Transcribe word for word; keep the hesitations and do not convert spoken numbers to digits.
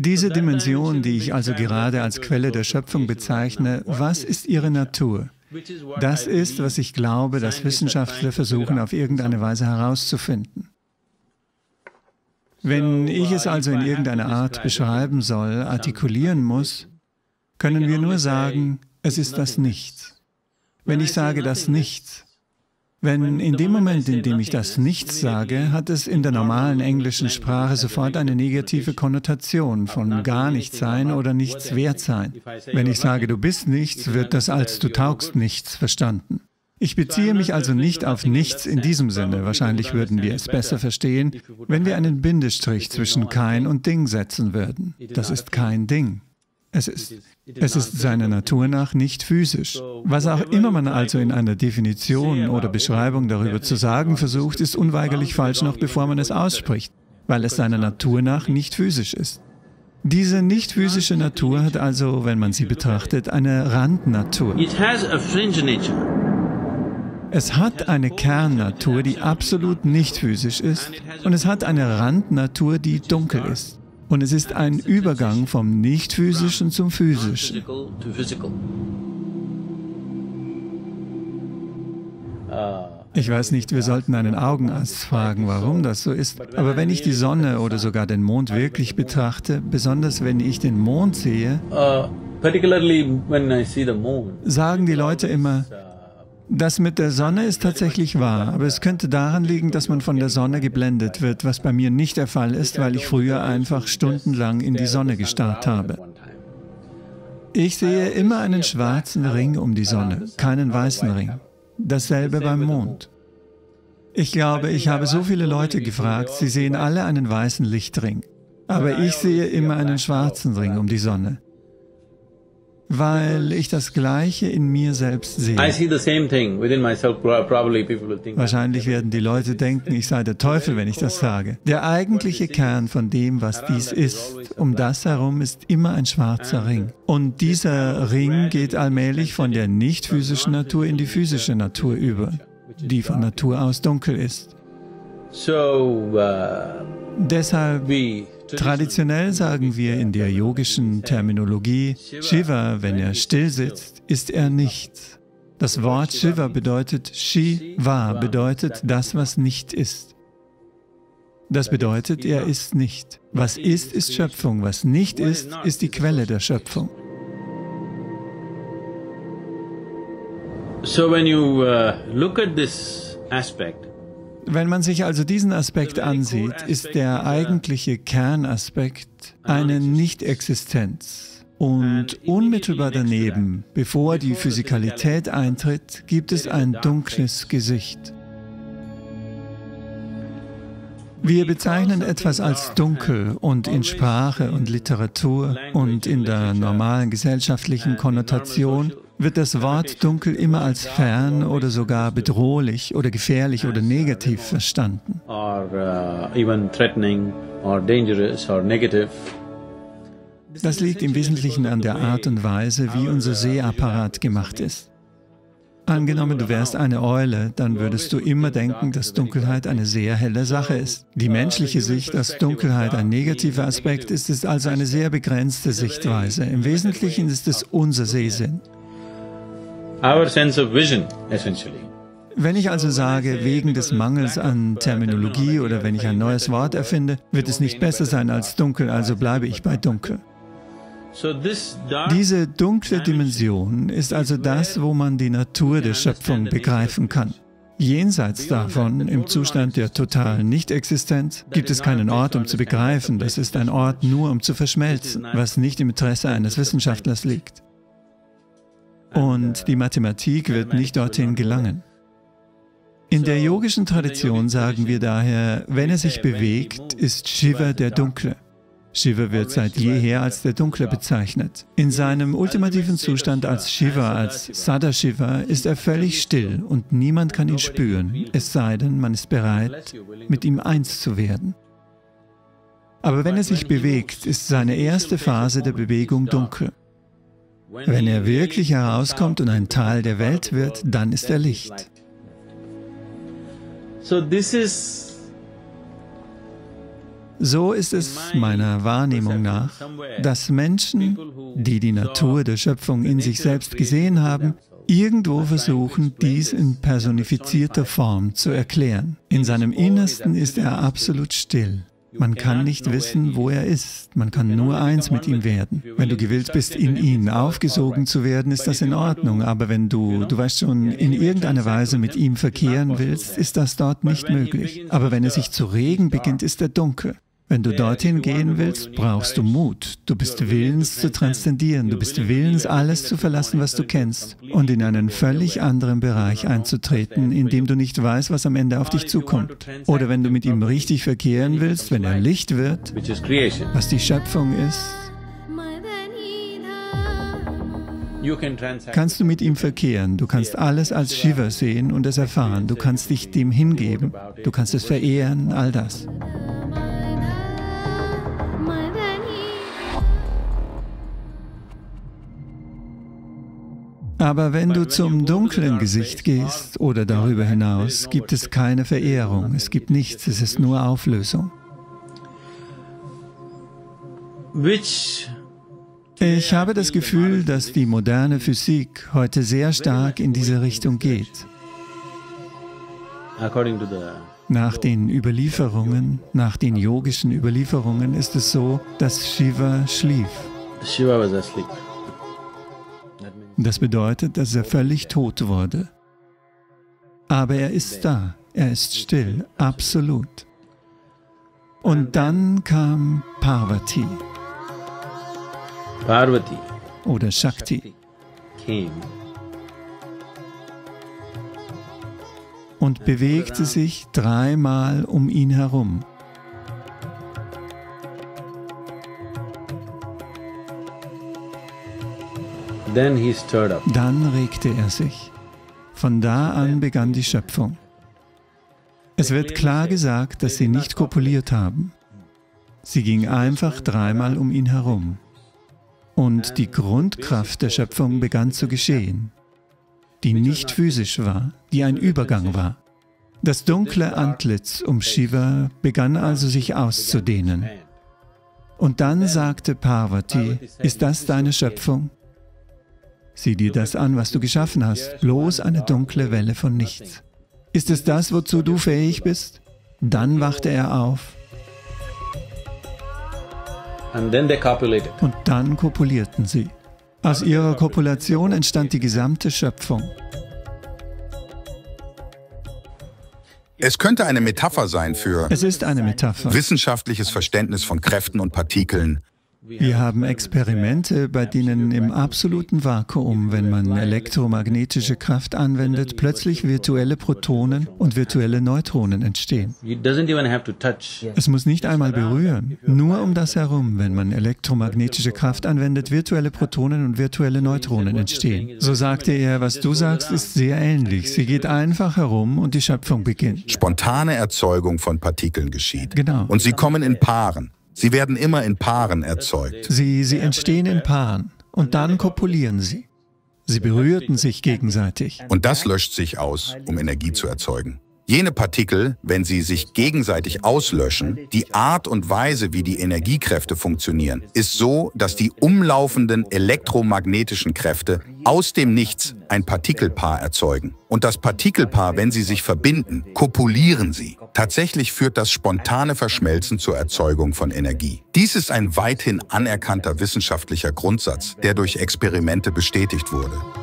Diese Dimension, die ich also gerade als Quelle der Schöpfung bezeichne, was ist ihre Natur? Das ist, was ich glaube, dass Wissenschaftler versuchen, auf irgendeine Weise herauszufinden. Wenn ich es also in irgendeiner Art beschreiben soll, artikulieren muss, können wir nur sagen, es ist das Nichts. Wenn ich sage das Nichts, wenn in dem Moment, in dem ich das Nichts sage, hat es in der normalen englischen Sprache sofort eine negative Konnotation von gar nichts sein oder nichts wert sein. Wenn ich sage, du bist nichts, wird das als du taugst nichts verstanden. Ich beziehe mich also nicht auf nichts in diesem Sinne. Wahrscheinlich würden wir es besser verstehen, wenn wir einen Bindestrich zwischen kein und Ding setzen würden. Das ist kein Ding. Es ist, es ist seiner Natur nach nicht physisch. Was auch immer man also in einer Definition oder Beschreibung darüber zu sagen versucht, ist unweigerlich falsch, noch bevor man es ausspricht, weil es seiner Natur nach nicht physisch ist. Diese nicht physische Natur hat also, wenn man sie betrachtet, eine Randnatur. Es hat eine Kernnatur, die absolut nicht physisch ist, und es hat eine Randnatur, die dunkel ist. Und es ist ein Übergang vom Nicht-Physischen zum Physischen. Ich weiß nicht, wir sollten einen Augenarzt fragen, warum das so ist, aber wenn ich die Sonne oder sogar den Mond wirklich betrachte, besonders wenn ich den Mond sehe, sagen die Leute immer, das mit der Sonne ist tatsächlich wahr, aber es könnte daran liegen, dass man von der Sonne geblendet wird, was bei mir nicht der Fall ist, weil ich früher einfach stundenlang in die Sonne gestarrt habe. Ich sehe immer einen schwarzen Ring um die Sonne, keinen weißen Ring. Dasselbe beim Mond. Ich glaube, ich habe so viele Leute gefragt, sie sehen alle einen weißen Lichtring, aber ich sehe immer einen schwarzen Ring um die Sonne, weil ich das Gleiche in mir selbst sehe. Wahrscheinlich werden die Leute denken, ich sei der Teufel, wenn ich das sage. Der eigentliche Kern von dem, was dies ist, um das herum ist immer ein schwarzer Ring. Und dieser Ring geht allmählich von der nicht physischen Natur in die physische Natur über, die von Natur aus dunkel ist. Deshalb, traditionell sagen wir in der yogischen Terminologie, Shiva, wenn er still sitzt, ist er nichts. Das Wort Shiva bedeutet Shiva, bedeutet das, was nicht ist. Das bedeutet, er ist nicht. Was ist, ist Schöpfung. Was nicht ist, ist die Quelle der Schöpfung. So when you uh, look at this aspect, wenn man sich also diesen Aspekt ansieht, ist der eigentliche Kernaspekt eine Nicht-Existenz. Und unmittelbar daneben, bevor die Physikalität eintritt, gibt es ein dunkles Gesicht. Wir bezeichnen etwas als dunkel und in Sprache und Literatur und in der normalen gesellschaftlichen Konnotation wird das Wort dunkel immer als fern oder sogar bedrohlich oder gefährlich oder negativ verstanden. Das liegt im Wesentlichen an der Art und Weise, wie unser Sehapparat gemacht ist. Angenommen, du wärst eine Eule, dann würdest du immer denken, dass Dunkelheit eine sehr helle Sache ist. Die menschliche Sicht, dass Dunkelheit ein negativer Aspekt ist, ist also eine sehr begrenzte Sichtweise. Im Wesentlichen ist es unser Sehsinn. Our sense of vision, essentially. Wenn ich also sage, wegen des Mangels an Terminologie oder wenn ich ein neues Wort erfinde, wird es nicht besser sein als dunkel, also bleibe ich bei dunkel. Diese dunkle Dimension ist also das, wo man die Natur der Schöpfung begreifen kann. Jenseits davon, im Zustand der totalen Nichtexistenz, gibt es keinen Ort, um zu begreifen. Das ist ein Ort nur, um zu verschmelzen, was nicht im Interesse eines Wissenschaftlers liegt. Und die Mathematik wird nicht dorthin gelangen. In der yogischen Tradition sagen wir daher, wenn er sich bewegt, ist Shiva der Dunkle. Shiva wird seit jeher als der Dunkle bezeichnet. In seinem ultimativen Zustand als Shiva, als Sadashiva, ist er völlig still und niemand kann ihn spüren, es sei denn, man ist bereit, mit ihm eins zu werden. Aber wenn er sich bewegt, ist seine erste Phase der Bewegung dunkel. Wenn er wirklich herauskommt und ein Teil der Welt wird, dann ist er Licht. So ist es meiner Wahrnehmung nach, dass Menschen, die die Natur der Schöpfung in sich selbst gesehen haben, irgendwo versuchen, dies in personifizierter Form zu erklären. In seinem Innersten ist er absolut still. Man kann nicht wissen, wo er ist. Man kann nur eins mit ihm werden. Wenn du gewillt bist, in ihn aufgesogen zu werden, ist das in Ordnung. Aber wenn du, du weißt schon, in irgendeiner Weise mit ihm verkehren willst, ist das dort nicht möglich. Aber wenn er sich zu regen beginnt, ist er dunkel. Wenn du dorthin gehen willst, brauchst du Mut. Du bist willens zu transzendieren. Du bist willens, alles zu verlassen, was du kennst, und in einen völlig anderen Bereich einzutreten, in dem du nicht weißt, was am Ende auf dich zukommt. Oder wenn du mit ihm richtig verkehren willst, wenn er Licht wird, was die Schöpfung ist, kannst du mit ihm verkehren. Du kannst alles als Shiva sehen und es erfahren. Du kannst dich dem hingeben. Du kannst es verehren, all das. Aber wenn du zum dunklen Gesicht gehst oder darüber hinaus, gibt es keine Verehrung, es gibt nichts, es ist nur Auflösung. Ich habe das Gefühl, dass die moderne Physik heute sehr stark in diese Richtung geht. Nach den Überlieferungen, nach den yogischen Überlieferungen ist es so, dass Shiva schlief. Shiva was asleep. Das bedeutet, dass er völlig tot wurde. Aber er ist da, er ist still, absolut. Und dann kam Parvati. Parvati oder Shakti came und bewegte sich dreimal um ihn herum. Then he stirred up. Dann regte er sich. Von da an begann die Schöpfung. Es wird klar gesagt, dass sie nicht kopuliert haben. Sie ging einfach dreimal um ihn herum. Und die Grundkraft der Schöpfung begann zu geschehen, die nicht physisch war, die ein Übergang war. Das dunkle Antlitz um Shiva begann also sich auszudehnen. Und dann sagte Parvati, ist das deine Schöpfung? Sieh dir das an, was du geschaffen hast, bloß eine dunkle Welle von nichts. Ist es das, wozu du fähig bist? Dann wachte er auf. Und dann kopulierten sie. Aus ihrer Kopulation entstand die gesamte Schöpfung. Es könnte eine Metapher sein für Es ist eine Metapher. wissenschaftliches Verständnis von Kräften und Partikeln. Wir haben Experimente, bei denen im absoluten Vakuum, wenn man elektromagnetische Kraft anwendet, plötzlich virtuelle Protonen und virtuelle Neutronen entstehen. Es muss nicht einmal berühren, nur um das herum, wenn man elektromagnetische Kraft anwendet, virtuelle Protonen und virtuelle Neutronen entstehen. So sagte er, was du sagst, ist sehr ähnlich. Sie geht einfach herum und die Schöpfung beginnt. Spontane Erzeugung von Partikeln geschieht. Genau. Und sie kommen in Paaren. Sie werden immer in Paaren erzeugt. Sie, sie entstehen in Paaren und dann kopulieren sie. Sie berührten sich gegenseitig. Und das löscht sich aus, um Energie zu erzeugen. Jene Partikel, wenn sie sich gegenseitig auslöschen, die Art und Weise, wie die Energiekräfte funktionieren, ist so, dass die umlaufenden elektromagnetischen Kräfte aus dem Nichts ein Partikelpaar erzeugen. Und das Partikelpaar, wenn sie sich verbinden, kopulieren sie. Tatsächlich führt das spontane Verschmelzen zur Erzeugung von Energie. Dies ist ein weithin anerkannter wissenschaftlicher Grundsatz, der durch Experimente bestätigt wurde.